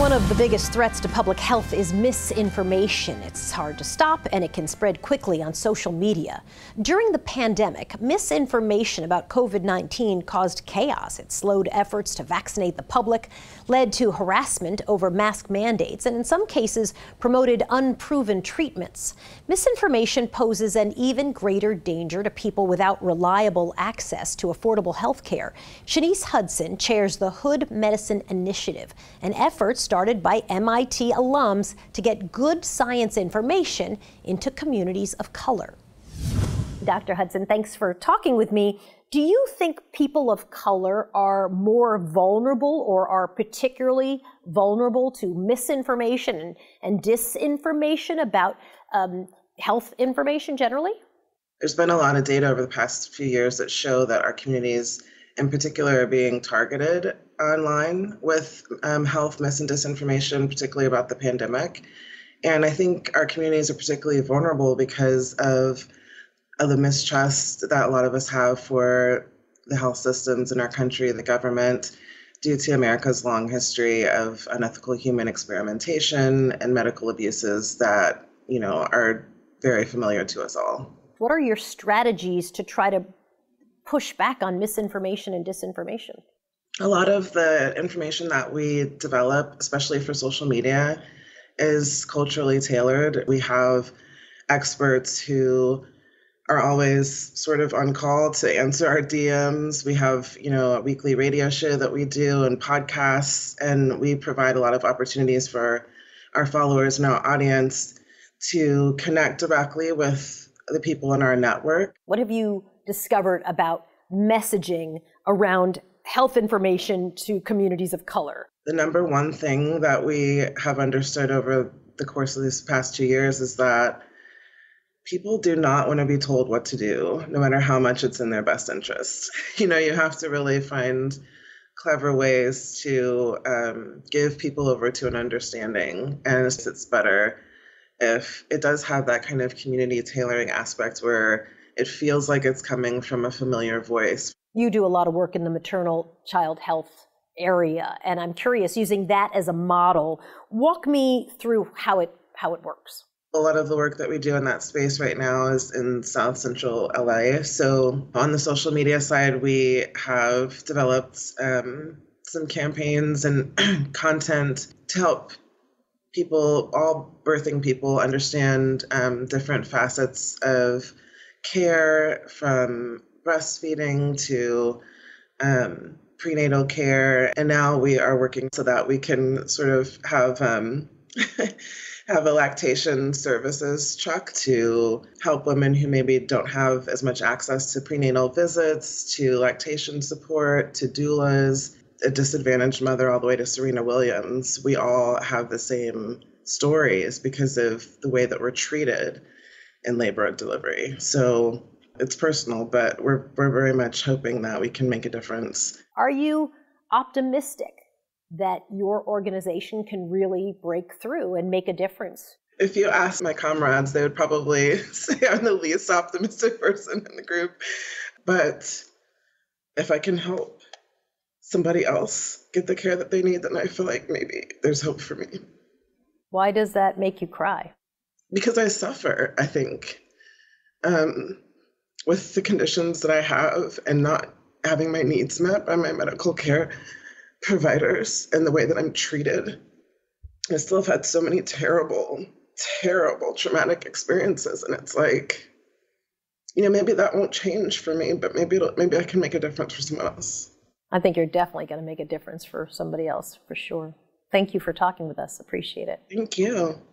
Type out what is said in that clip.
One of the biggest threats to public health is misinformation. It's hard to stop and it can spread quickly on social media. During the pandemic, misinformation about COVID-19 caused chaos. It slowed efforts to vaccinate the public, led to harassment over mask mandates, and in some cases promoted unproven treatments. Misinformation poses an even greater danger to people without reliable access to affordable health care. Shanice Hudson chairs the Hood Medicine Initiative, an effort started by MIT alums to get good science information into communities of color. Dr. Hudson, thanks for talking with me. Do you think people of color are more vulnerable or are particularly vulnerable to misinformation and disinformation about health information generally? There's been a lot of data over the past few years that show that our communities in particular are being targeted online with health mis and disinformation, particularly about the pandemic. And I think our communities are particularly vulnerable because of the mistrust that a lot of us have for the health systems in our country and the government due to America's long history of unethical human experimentation and medical abuses that, are very familiar to us all. What are your strategies to try to push back on misinformation and disinformation? A lot of the information that we develop, especially for social media, is culturally tailored. We have experts who are always sort of on call to answer our DMs. We have, a weekly radio show that we do and podcasts, and we provide a lot of opportunities for our followers and our audience to connect directly with the people in our network. What have you discovered about messaging around health information to communities of color? The number one thing that we have understood over the course of these past 2 years is that people do not want to be told what to do, no matter how much it's in their best interest. You have to really find clever ways to give people over to an understanding. And it's better if it does have that kind of community tailoring aspect where it feels like it's coming from a familiar voice. You do a lot of work in the maternal child health area, and I'm curious, using that as a model, walk me through how it works. A lot of the work that we do in that space right now is in South Central LA. So on the social media side, we have developed some campaigns and content to help people, all birthing people, understand different facets of care, from breastfeeding to prenatal care. And now we are working so that we can sort of have have a lactation services truck to help women who maybe don't have as much access to prenatal visits, to lactation support, to doulas, a disadvantaged mother all the way to Serena Williams. We all have the same stories because of the way that we're treated in labor and delivery. So it's personal, but we're very much hoping that we can make a difference. Are you optimistic that your organization can really break through and make a difference? If you ask my comrades, they would probably say I'm the least optimistic person in the group. But if I can help somebody else get the care that they need, then I feel like maybe there's hope for me. Why does that make you cry? Because I suffer, I think, with the conditions that I have and not having my needs met by my medical care providers and the way that I'm treated. I still have had so many terrible, terrible traumatic experiences. And it's like, maybe that won't change for me, but maybe I can make a difference for someone else. I think you're definitely going to make a difference for somebody else, for sure. Thank you for talking with us. Appreciate it. Thank you.